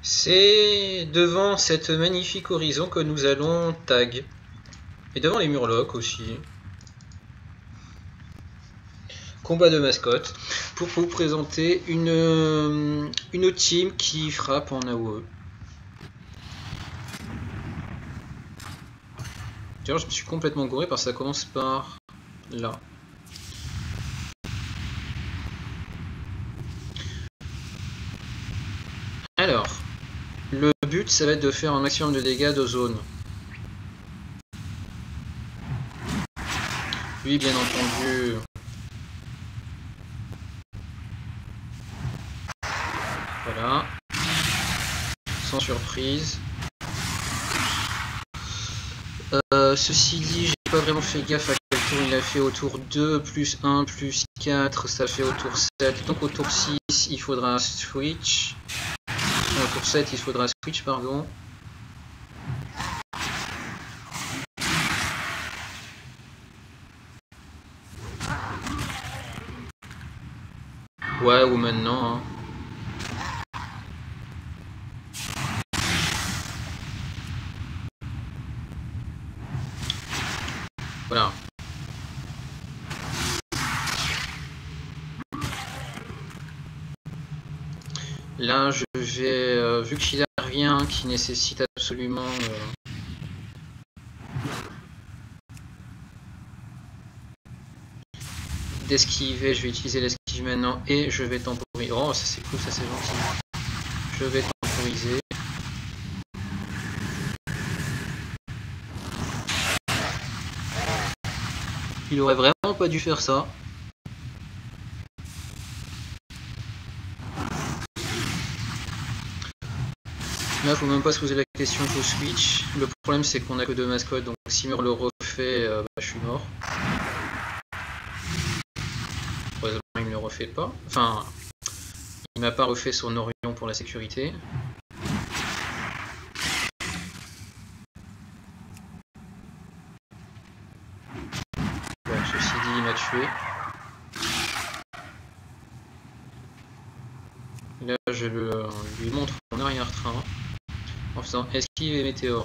C'est devant cette magnifique horizon que nous allons tag. Et devant les murlocs aussi. Combat de mascotte. Pour vous présenter une team qui frappe en AOE. D'ailleurs, je me suis complètement gouré parce que ça commence par là. Alors, le but, ça va être de faire un maximum de dégâts de zone. Lui, bien entendu, voilà, sans surprise. Ceci dit, j'ai pas vraiment fait gaffe à quel tour il a fait. Au tour 2, plus 1, plus 4, ça fait au tour 7. Donc au tour 6, il faudra switch. Au tour 7, il faudra switch, pardon. Ouais, ou maintenant, hein. Voilà. Là, je vais, vu qu'il a rien qui nécessite absolument d'esquiver, je vais utiliser l'esquive maintenant et je vais temporiser. Oh, ça c'est cool, ça c'est gentil. Je vais temporiser. Il aurait vraiment pas dû faire ça. Là, faut même pas se poser la question, faut switch. Le problème, c'est qu'on a que 2 mascottes, donc si Mur le refait, bah, je suis mort. Heureusement, il me le refait pas. Enfin, il m'a pas refait son Orion pour la sécurité. Bon, ceci dit, il m'a tué. Là, je lui montre mon arrière-train en faisant esquive et météore.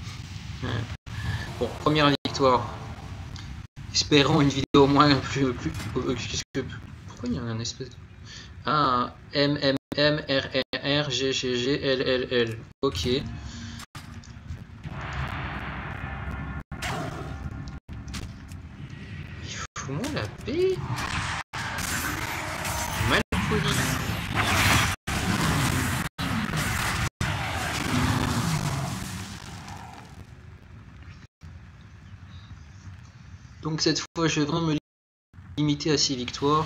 Bon, première victoire. Espérons une vidéo au moins plus pourquoi il y a un espèce de... Ah, M, M, M, R, R, R, G, G, G, L, L, L. Ok. Il fout moi la paix. Mal poli. Donc cette fois, je vais vraiment me limiter à 6 victoires.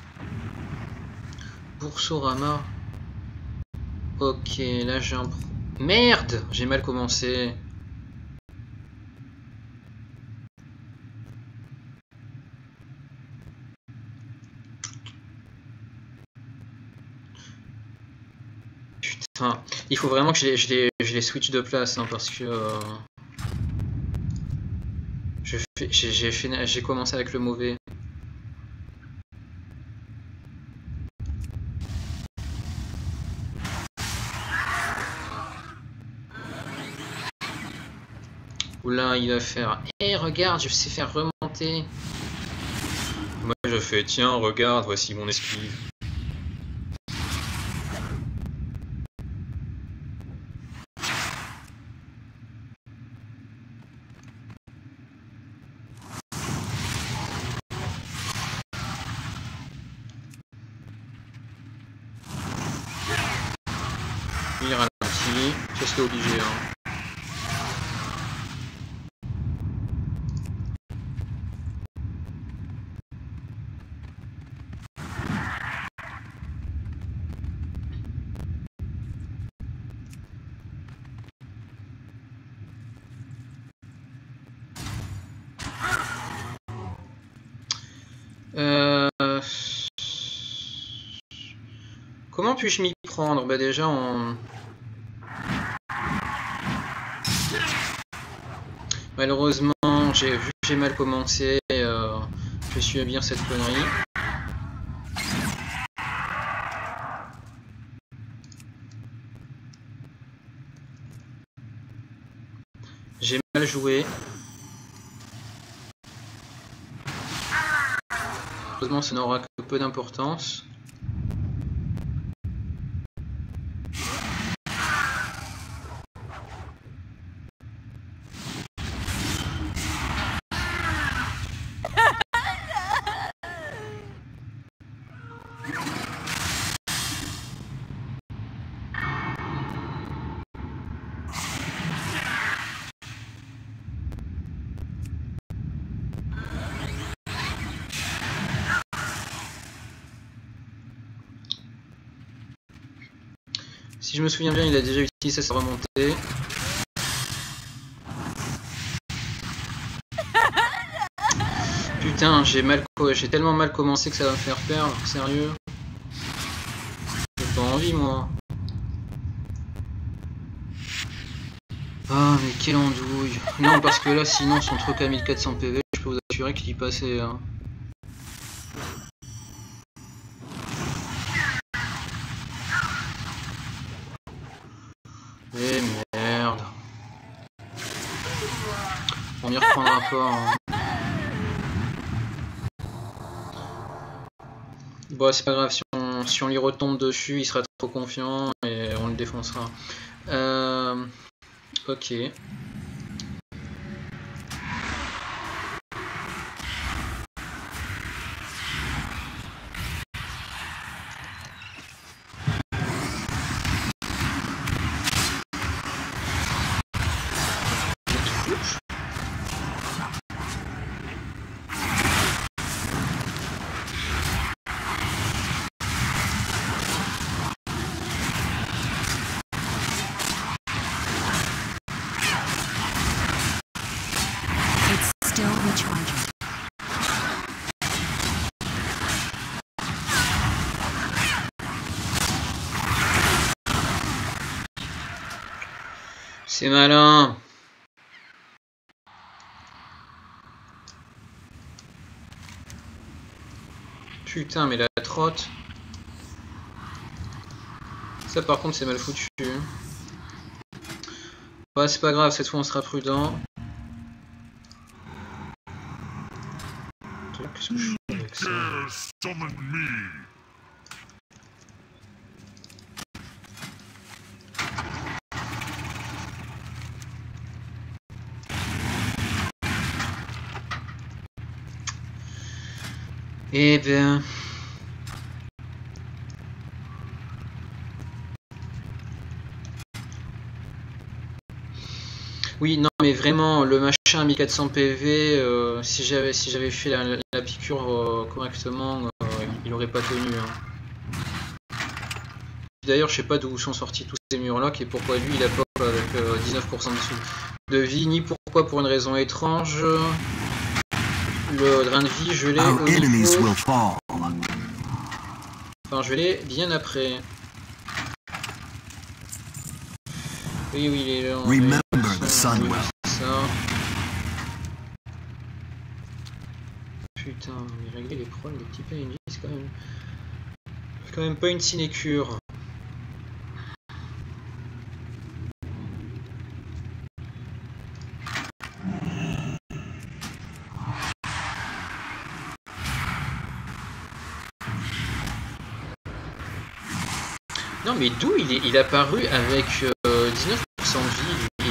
Boursorama. Ok, là j'ai un... Merde! J'ai mal commencé. Putain, il faut vraiment que je les switch de place, hein, parce que... j'ai commencé avec le mauvais. Oula, il va faire... Eh, regarde, je sais faire remonter. Moi, je fais... Tiens, regarde, voici mon esquive. Il ralentit, c'est obligé, hein. Comment puis-je m'y prendre? Bah déjà on... Malheureusement, vu que j'ai mal commencé, je suis bien cette connerie. J'ai mal joué. Heureusement, ça n'aura que peu d'importance. Si je me souviens bien, il a déjà utilisé sa remontée. Putain, j'ai tellement mal commencé que ça va me faire perdre, sérieux. J'ai pas envie, moi. Ah, mais quelle andouille. Non, parce que là, sinon, son truc à 1400 PV, je peux vous assurer qu'il y passait. Hein. Eh merde. On m'y reprendra pas. Hein. Bon, c'est pas grave, si on lui retombe dessus, il sera trop confiant et on le défoncera. Ok. C'est malin. Putain, mais la trotte. Ça par contre c'est mal foutu. Ouais, c'est pas grave, cette fois on sera prudent. Qu'est-ce que je fais avec ça ? Eh bien... Oui, non, mais vraiment, le machin à 1400 PV, si j'avais fait la piqûre correctement, il aurait pas tenu. Hein. D'ailleurs, je sais pas d'où sont sortis tous ces murs-là, et pourquoi lui il a pop avec 19% de vie, ni pourquoi, pour une raison étrange, le drain de vie, je l'ai au niveau... Enfin, je l'ai bien après. Oui, il est là. Remember the sun will. Ça. Putain, mais régler les problèmes des petits PNJ, c'est quand même pas une sinécure. Non, mais d'où il est apparu avec 19% de vie, lui.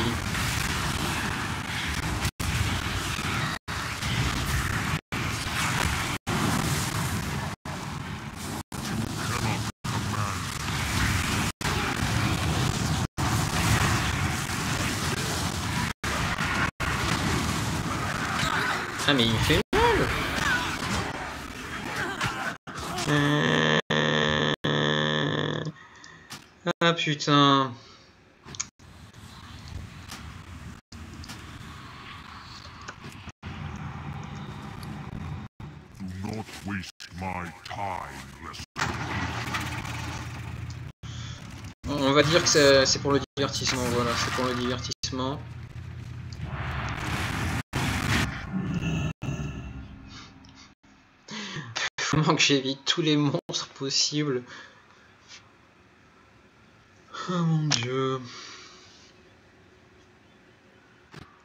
Ah, mais il me fait mal. Ah, putain. On va dire que c'est pour le divertissement, voilà, c'est pour le divertissement. Vraiment que j'évite tous les monstres possibles. Oh mon dieu.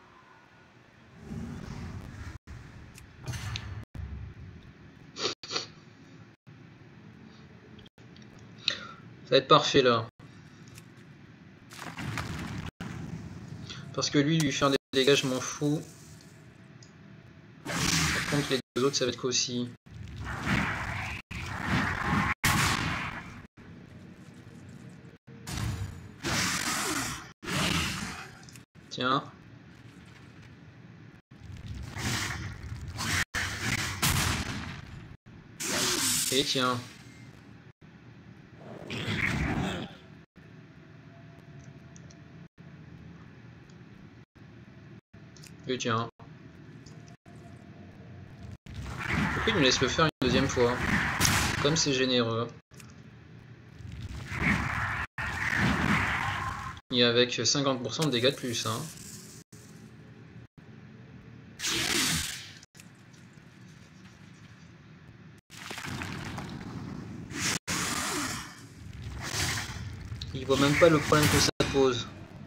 va être parfait là. Parce que lui faire des dégâts, je m'en fous. Par contre, les deux autres, ça va être quoi aussi? Tiens. Et tiens. Et tiens. Pourquoi il me laisse le faire une deuxième fois? Comme c'est généreux. Et avec 50% de dégâts de plus, hein. Il voit même pas le problème que ça pose.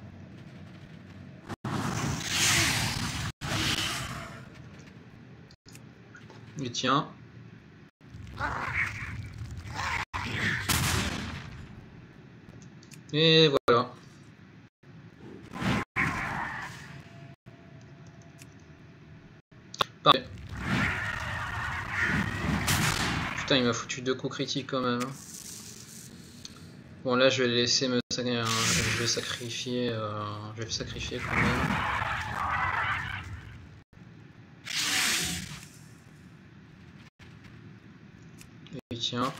Et tiens. Et voilà. Parfait. Putain, il m'a foutu 2 coups critiques quand même. Bon là je vais le laisser me je vais sacrifier je vais le sacrifier quand même. Et tiens.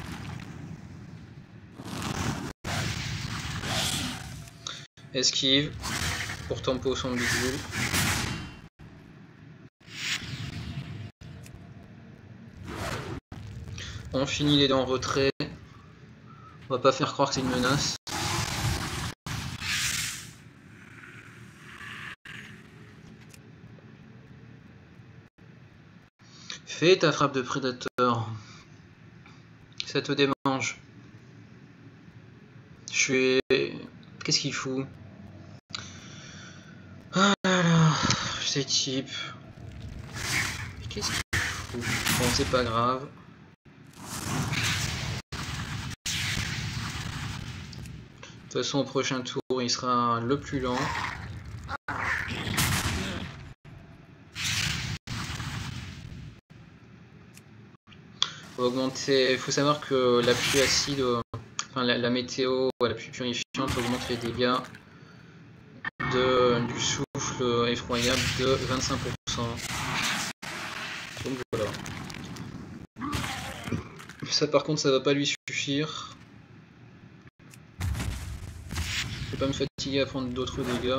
Esquive pour tempo son bidule. On finit les dents en retrait. On va pas faire croire que c'est une menace. Fais ta frappe de prédateur. Ça te démange. Je suis... Qu'est-ce qu'il fout? Ah là là, c'est type. Qu'est-ce qu'il fout? Bon, c'est pas grave. De toute façon, au prochain tour, il sera le plus lent. Faut augmenter. Il faut savoir que la pluie acide, enfin la météo, la pluie purifiante augmente les dégâts du souffle effroyable de 25%. Donc voilà. Ça par contre, ça va pas lui suffire. Je vais pas me fatiguer à prendre d'autres dégâts.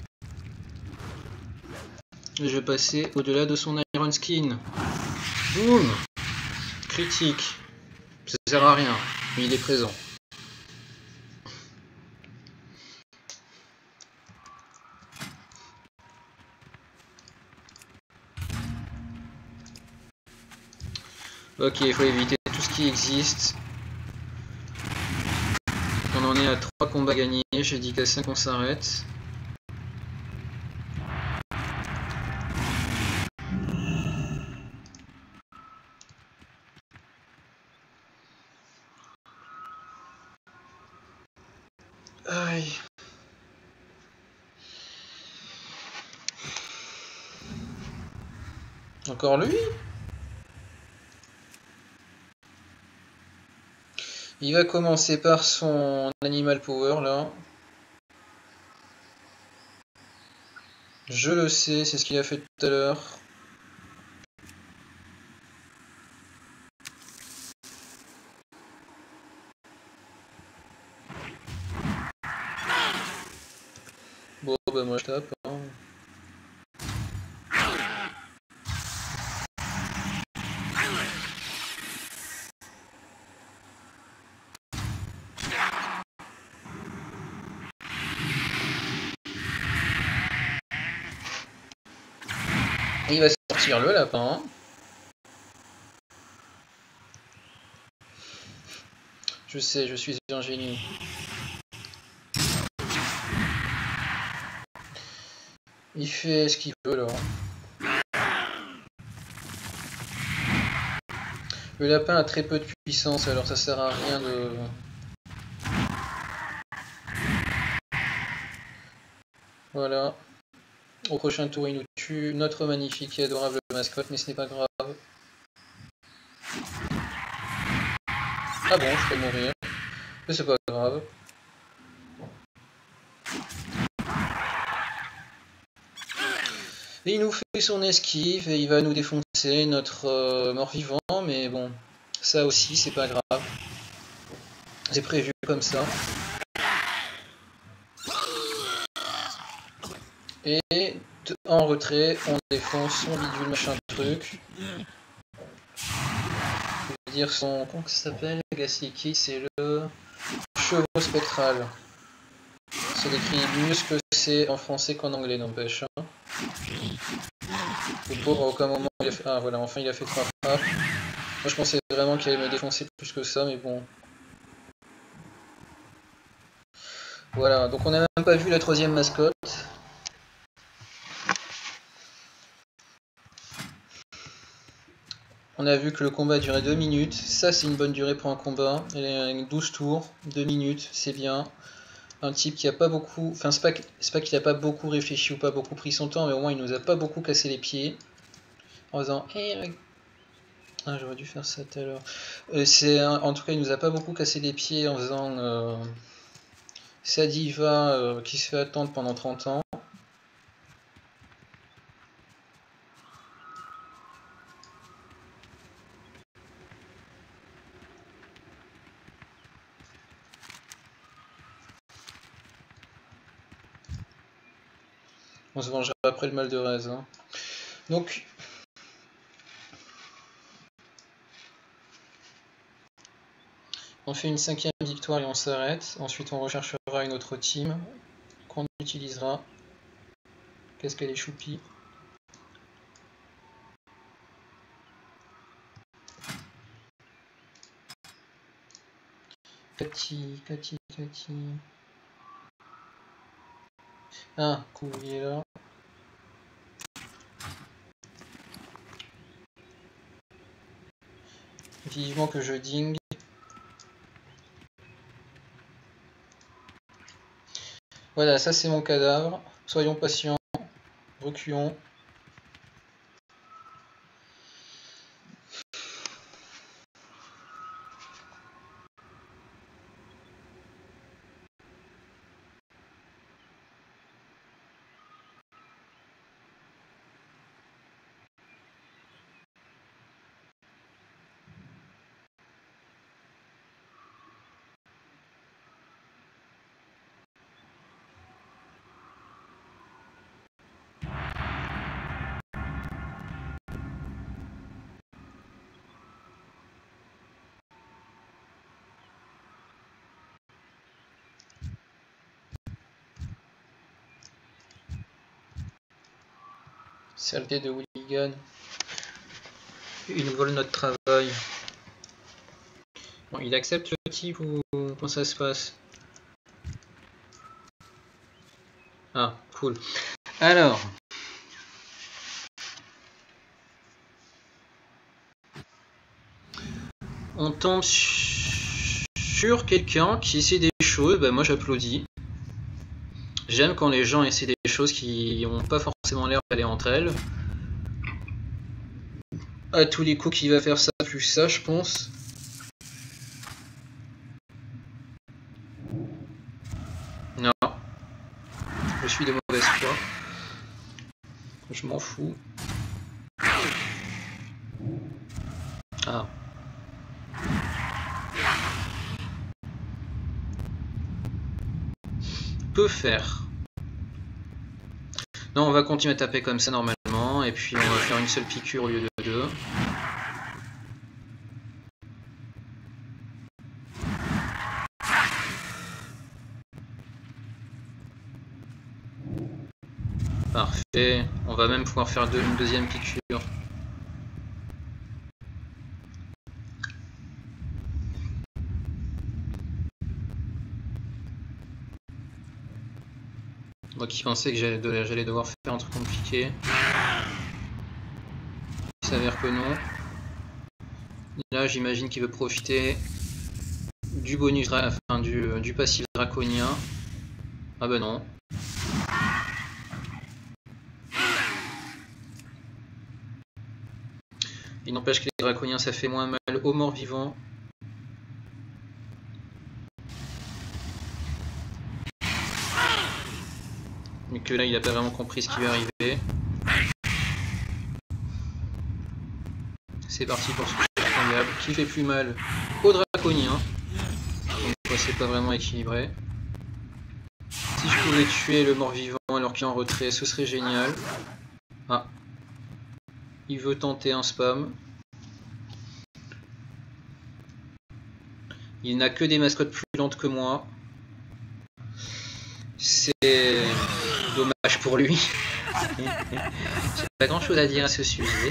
Je vais passer au-delà de son Iron Skin. Boum! Critique. Ça sert à rien, mais il est présent. Ok, il faut éviter tout ce qui existe. On en est à 3 combats gagnés, j'ai dit qu'à 5 on s'arrête. Aïe. Encore lui? Il va commencer par son Animal Power là. Je le sais, c'est ce qu'il a fait tout à l'heure. Bon bah moi je tape. Hein. Il va sortir le lapin. Je sais, je suis un génie. Il fait ce qu'il veut là. Le lapin a très peu de puissance, alors ça sert à rien de... Voilà. Au prochain tour, il nous tue notre magnifique et adorable mascotte, mais ce n'est pas grave. Ah bon, je peux mourir. Mais c'est pas grave. Et il nous fait son esquive et il va nous défoncer notre mort-vivant, mais bon, ça aussi c'est pas grave. C'est prévu comme ça. Et en retrait, on défonce son bidule machin truc. Je veux dire son... Comment ça s'appelle? Gaslicky, c'est le chevreau spectral. C'est décrit mieux ce que c'est en français qu'en anglais, n'empêche. Hein. Le pauvre, à aucun moment il a fait... Ah voilà, enfin il a fait 3 frappes. Moi je pensais vraiment qu'il allait me défoncer plus que ça, mais bon. Voilà, donc on n'a même pas vu la troisième mascotte. On a vu que le combat durait 2 minutes. Ça c'est une bonne durée pour un combat. 12 tours, 2 minutes, c'est bien. Un type qui a pas beaucoup... Enfin c'est pas qu'il a pas beaucoup réfléchi ou pas beaucoup pris son temps, mais au moins il nous a pas beaucoup cassé les pieds. En faisant... Ah, j'aurais dû faire ça tout à l'heure. En tout cas, il nous a pas beaucoup cassé les pieds en faisant sa diva qui se fait attendre pendant 30 ans. On se vengera après le mal de Rez. Hein. Donc, on fait une 5e victoire et on s'arrête. Ensuite, on recherchera une autre team qu'on utilisera. Qu'est-ce qu'elle est choupie. Cathy. Ah, cool, il est là. Vivement que je ding. Voilà, ça c'est mon cadavre. Soyons patients. Reculons. Saleté de hooligan. Ils nous volent notre travail. Bon, il accepte le type ou comment ça se passe? Ah, cool. Alors. On tombe sur quelqu'un qui essaie des choses, ben moi j'applaudis. J'aime quand les gens essaient des choses qui n'ont pas forcément l'air d'aller entre elles. À tous les coups, qui va faire ça plus ça, je pense. Non. Je suis de mauvaise foi. Je m'en fous. Ah. Peut faire. Non, on va continuer à taper comme ça normalement, et puis on va faire une seule piqûre au lieu de 2. Parfait. On va même pouvoir faire une deuxième piqûre. Moi qui pensais que j'allais devoir faire un truc compliqué. Il s'avère que non. Là j'imagine qu'il veut profiter du bonus, enfin du passif draconien. Ah ben non. Il n'empêche que les draconiens ça fait moins mal aux morts vivants. Mais que là il a pas vraiment compris ce qui lui est arrivé. C'est parti pour ce incroyable qui fait plus mal aux draconiens. Donc c'est pas vraiment équilibré. Si je pouvais tuer le mort-vivant alors qu'il est en retrait, ce serait génial. Ah. Il veut tenter un spam. Il n'a que des mascottes plus lentes que moi. C'est dommage pour lui. J'ai pas grand chose à dire à ce sujet.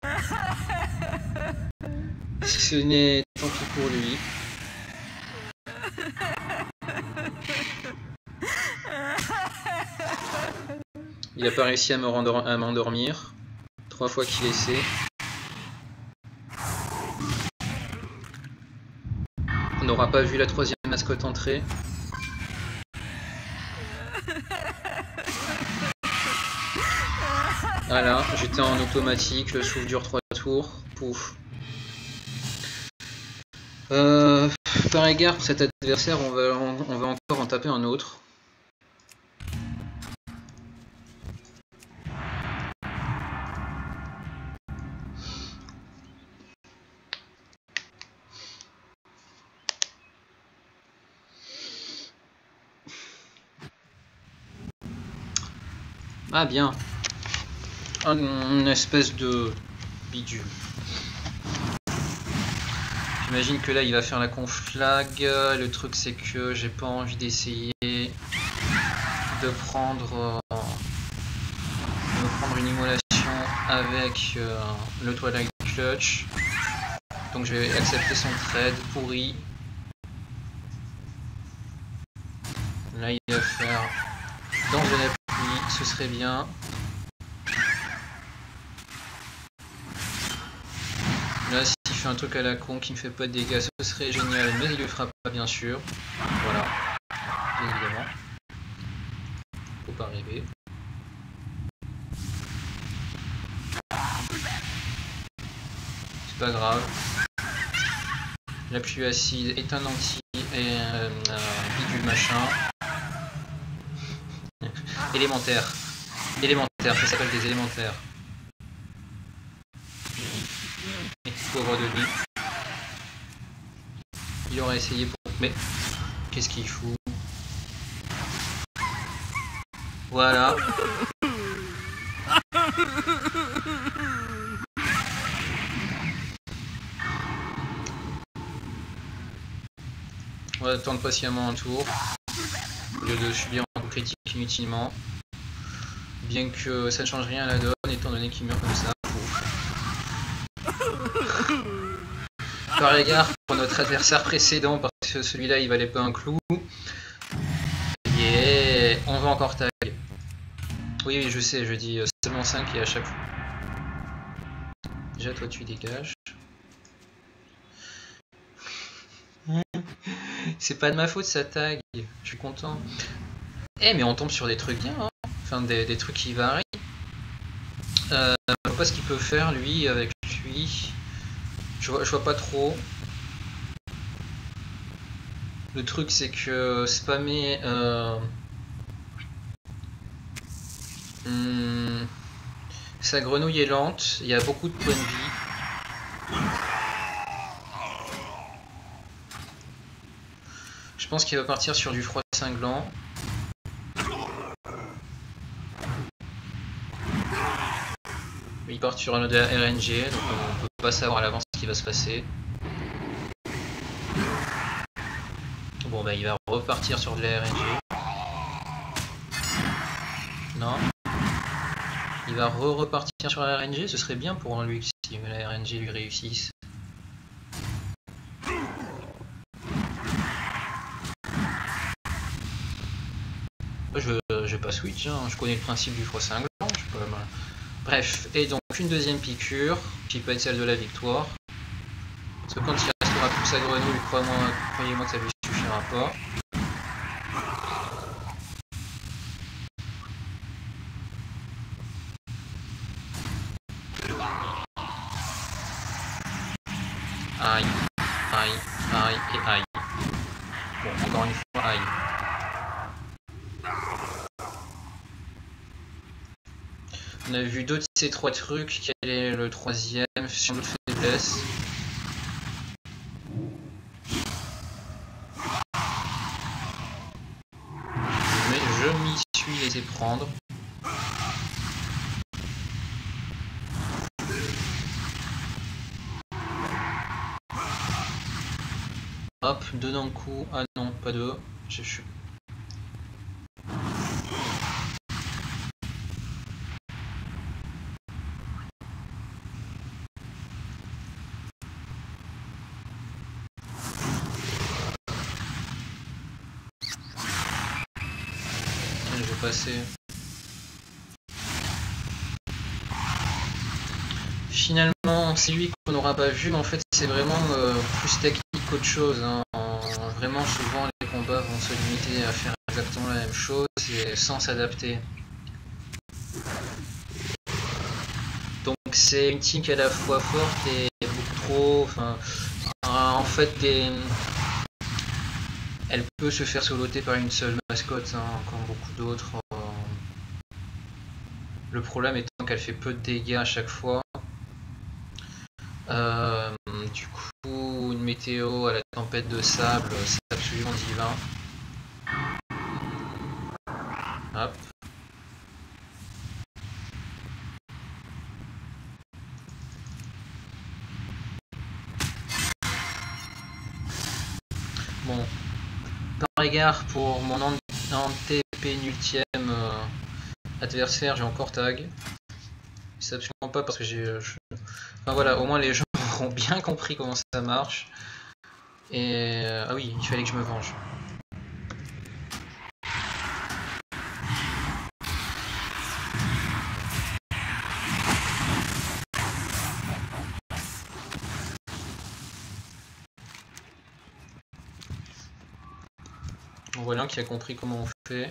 Ce n'est tant pis pour lui. Il n'a pas réussi à m'endormir. 3 fois qu'il essaie. On n'aura pas vu la 3e mascotte entrer. Voilà, j'étais en automatique, le souffle dure 3 tours. Pouf. Par égard pour cet adversaire, on va encore en taper un autre. Ah bien. Une espèce de bidule. J'imagine que là il va faire la conflag. Le truc c'est que j'ai pas envie d'essayer de prendre une immolation avec le Twilight Clutch. Donc je vais accepter son trade pourri. Là il va faire dans de la pluie, ce serait bien. Là s'il fait un truc à la con qui me fait pas de dégâts, ce serait génial, mais il le fera pas bien sûr. Voilà, bien évidemment. Faut pas rêver. C'est pas grave. La pluie acide est un anti et bidule machin. Élémentaire. Élémentaire, ça s'appelle des élémentaires. Et pauvre de lui. Il aurait essayé pour... Mais qu'est-ce qu'il fout? Voilà. On va attendre patiemment un tour. Au lieu de subir un coup critique inutilement. Bien que ça ne change rien à la donne, étant donné qu'il meurt comme ça. Par égard pour notre adversaire précédent, parce que celui-là il valait pas un clou. Et on va encore tag. Oui, oui, je sais, je dis seulement 5 et à chaque fois. Déjà, toi tu dégages. C'est pas de ma faute, ça tag. Je suis content. Eh, mais on tombe sur des trucs bien, hein. Enfin, des trucs qui varient. Je vois pas ce qu'il peut faire lui avec lui. Je vois pas trop. Le truc c'est que spammer sa grenouille est lente, il y a beaucoup de points de vie. Je pense qu'il va partir sur du froid cinglant. Il part sur un de la RNG, donc on peut pas savoir à l'avance ce qui va se passer. Bon bah il va repartir sur de la RNG. Non. Il va repartir sur la RNG, ce serait bien pour lui si la RNG lui réussisse. Je vais pas switch, hein. Je connais le principe du froid cinglant. Bref, et donc une deuxième piqûre, qui peut être celle de la victoire. Parce que quand il restera plus sa grenouille, croyez-moi que ça lui suffira pas. et aïe. Bon, encore une fois, aïe. On a vu deux de ces trois trucs. Quel est le troisième? Sur notre faiblesse. Mais je m'y suis laissé prendre. Hop, deux d'un coup. Ah non, pas deux. Je suis. Je vais passer. Finalement, c'est lui qu'on n'aura pas vu, mais en fait, c'est vraiment plus technique qu'autre chose. Hein. Vraiment, souvent, les combats vont se limiter à faire exactement la même chose et sans s'adapter. Donc, c'est une team qui est à la fois forte et beaucoup trop. Enfin, en fait, elle peut se faire soloter par une seule mascotte, hein, comme beaucoup d'autres. Le problème étant qu'elle fait peu de dégâts à chaque fois. Du coup, une météo à la tempête de sable, c'est absolument divin. Hop. Bon, par égard pour mon antépénultième adversaire, j'ai encore tag. C'est absolument pas parce que j'ai... Enfin voilà, au moins les gens auront bien compris comment ça marche. Et... ah oui, il fallait que je me venge. On voit l'un qui a compris comment on fait.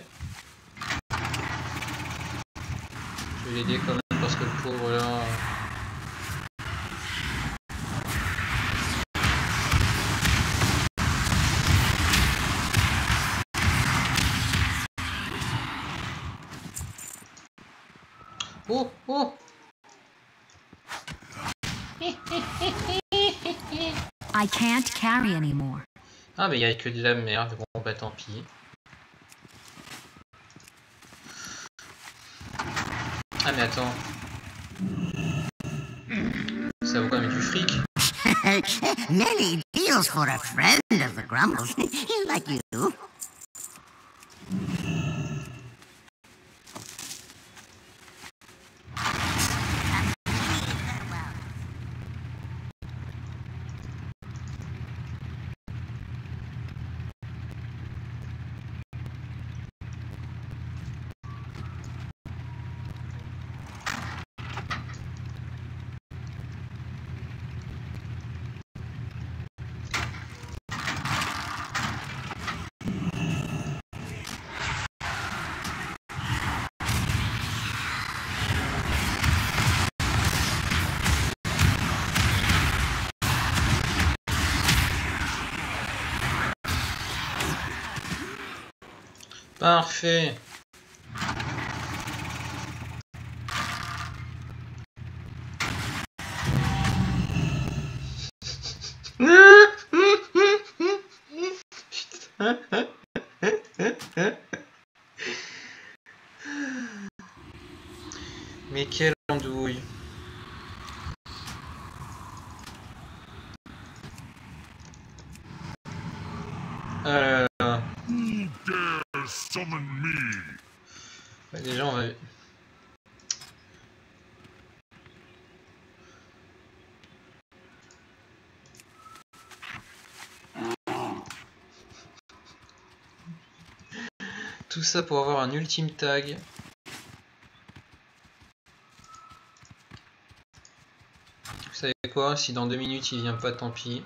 Je vais l'aider quand même parce que le pauvre là... Oh, oh. I can't carry anymore. Ah mais il n'y a que de la merde, bon bah tant pis. Ah mais attends. Ça vaut quand même du fric. Many deals for a friend of the Grumbles, like you. Parfait. Mais quelle andouille. Déjà on va... Tout ça pour avoir un ultime tag. Vous savez quoi? Si dans 2 minutes il vient pas, tant pis.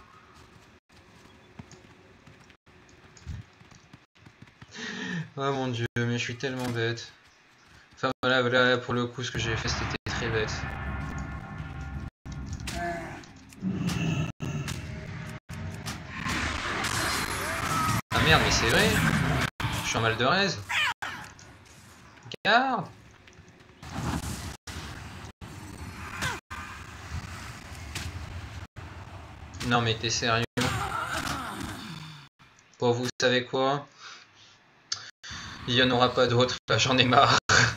Oh mon dieu, mais je suis tellement bête. Enfin voilà, pour le coup ce que j'ai fait c'était très bête. merde, mais c'est vrai. Je suis en mal de raise. Regarde. Non mais t'es sérieux? Bon, vous savez quoi? Il n'y en aura pas d'autres, là j'en ai marre.